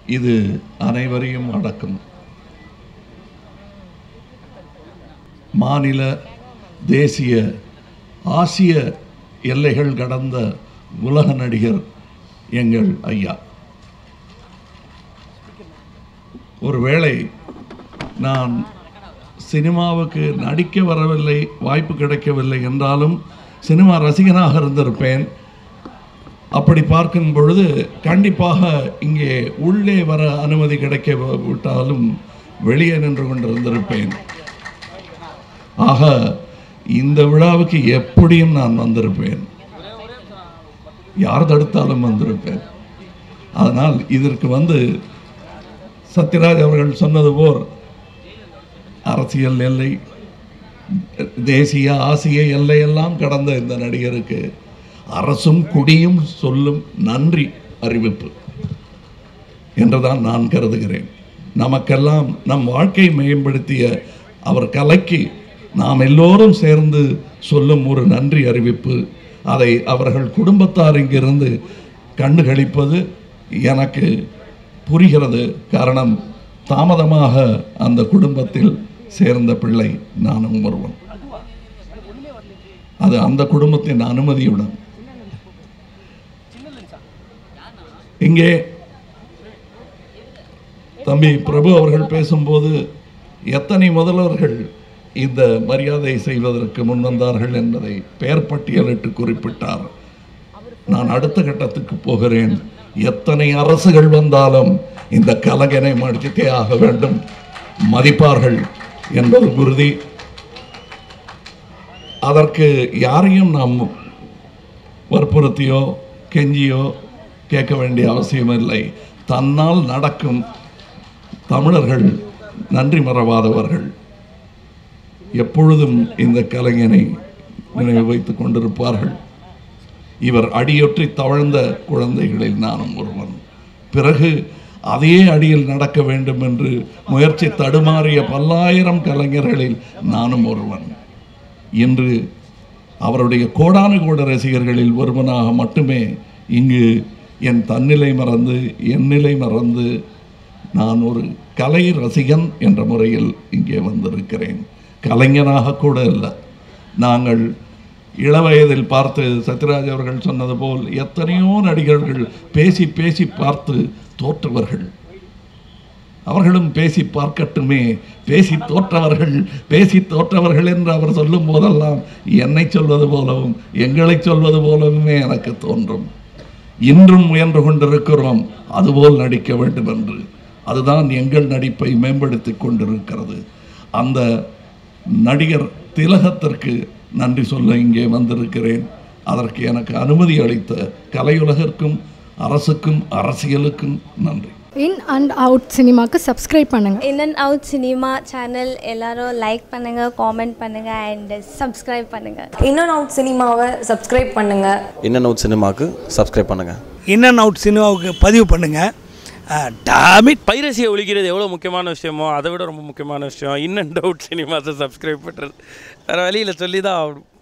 இது அனைவரையும் அடக்கும். மாநில, தேசிய, ஆசிய எல்லைகள் கடந்த உலக நடிகர் எங்கள் ஐயா. ஒருவேளை நான் சினிமாவுக்கு நடிக்க வரவில்லை, வாய்ப்பு கிடைக்கவில்லை என்றாலும் சினிமா ரசிகனாக இருந்திருப்பேன். அப்படி பார்க்கும் பொழுது கண்டிப்பாக இங்கே உள்ளே வர அனுமதி கிடைக்க விட்டாலும் வெளியே நின்று கொண்டிருந்திருப்பேன். ஆக இந்த விழாவுக்கு எப்படியும் நான் வந்திருப்பேன், யார் தடுத்தாலும் வந்திருப்பேன். அதனால் இதற்கு சத்யராஜ் அவர்கள் சொன்னது போல் அரசியல் எல்லை, தேசிய, ஆசிய எல்லையெல்லாம் கடந்த இந்த நடிகருக்கு அரசும் குடியும் சொல்லும் நன்றி அறிவிப்பு என்றுதான் நான் கருதுகிறேன். நமக்கெல்லாம் நம் வாழ்க்கையை மேம்படுத்திய அவர் கலைக்கு நாம் எல்லோரும் சேர்ந்து சொல்லும் ஒரு நன்றி அறிவிப்பு. அதை அவர்கள் குடும்பத்தார் இங்கிருந்து கண்டுகளிப்பது எனக்கு புரிகிறது. காரணம், தாமதமாக அந்த குடும்பத்தில் சேர்ந்த பிள்ளை நானும் ஒருவன். அது அந்த குடும்பத்தின் அனுமதியுடன். இங்கே தம்பி பிரபு அவர்கள் பேசும்போது எத்தனை முதல்வர்கள் இந்த மரியாதை செய்வதற்கு முன் வந்தார்கள் என்பதை பெயர் பட்டியலிட்டு குறிப்பிட்டார். நான் அடுத்த கட்டத்துக்கு போகிறேன். எத்தனை அரசுகள் வந்தாலும் இந்த கலைஞனை மடித்தே ஆக வேண்டும், மதிப்பார்கள் என்பது உறுதி. அதற்கு யாரையும் நாம் வற்புறுத்தியோ கெஞ்சியோ கேட்க வேண்டிய அவசியம் இல்லை. தன்னால் நடக்கும். தமிழர்கள் நன்றி மறவாதவர்கள். எப்பொழுதும் இந்த கலைஞனை நினைவு வைத்துக் கொண்டிருப்பார்கள். இவர் அடியொற்றி தவழ்ந்த குழந்தைகளில் நானும் ஒருவன். பிறகு அதே அடியில் நடக்க வேண்டும் என்று முயற்சி தடுமாறிய பல்லாயிரம் கலைஞர்களில் நானும் ஒருவன். இன்று அவருடைய கோடானு கோட ரசிகர்களில் ஒருவனாக மட்டுமே இங்கு என் தன்னிலை மறந்து, என் நிலை மறந்து, நான் ஒரு கலை ரசிகன் என்ற முறையில் இங்கே வந்திருக்கிறேன். கலைஞனாக கூட இல்லை. நாங்கள் இளவயதில் பார்த்து, சத்யராஜ் அவர்கள் சொன்னது போல், எத்தனையோ நடிகர்கள் பேசி பேசி பார்த்து தோற்றவர்கள். அவர்களும் பேசி பார்க்கட்டுமே, பேசி தோற்றவர்கள் என்று அவர் சொல்லும் போதெல்லாம் என்னை சொல்வது போலவும் எங்களை சொல்வது போலவுமே எனக்கு தோன்றும். இன்றும் முயன்று கொண்டிருக்கிறோம் அதுபோல் நடிக்க வேண்டும் என்று. அதுதான் எங்கள் நடிப்பை மேம்படுத்தி கொண்டிருக்கிறது. அந்த நடிகர் திலகத்திற்கு நன்றி சொல்ல இங்கே வந்திருக்கிறேன். அதற்கு எனக்கு அனுமதி அளித்த கலையுலகிற்கும் அரசுக்கும் அரசியலுக்கும் நன்றி. இன் அண்ட் அவுட் சினிமாக்கு சப்ஸ்கிரைப் பண்ணுங்கள். In and out cinema channel எல்லாரும் லைக் பண்ணுங்கள், காமெண்ட் பண்ணுங்கள் அண்ட் சப்ஸ்கிரைப் பண்ணுங்கள். இன் அண்ட் அவுட் சினிமாவை சப்ஸ்கிரைப் பண்ணுங்கள். இன் அண்ட் அவுட் சினிமாவுக்கு சப்ஸ்கிரைப் பண்ணுங்கள். இன் அண்ட் அவுட் சினிமாவுக்கு பதிவு பண்ணுங்கள். பைரசியை ஒழிக்கிறது எவ்வளோ முக்கியமான விஷயமோ அதை விட ரொம்ப முக்கியமான விஷயம் இன் அண்ட் அவுட் சினிமாஸை சப்ஸ்கிரைப் பண்ணுறது. வேறு வழியில் சொல்லி தான் ஆகணும்.